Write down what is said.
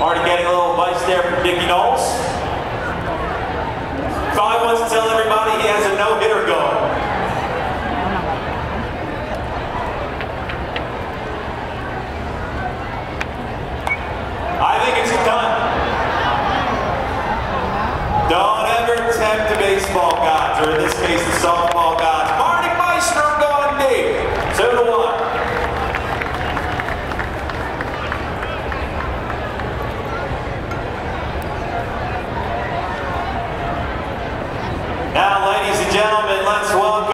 Already getting a little advice there from Dickie Knowles. Probably wants to tell everybody he has a no-hitter going. I think it's done. Don't ever tempt the baseball gods, or in this case the softball gods. Marty Meister going deep. 2-1.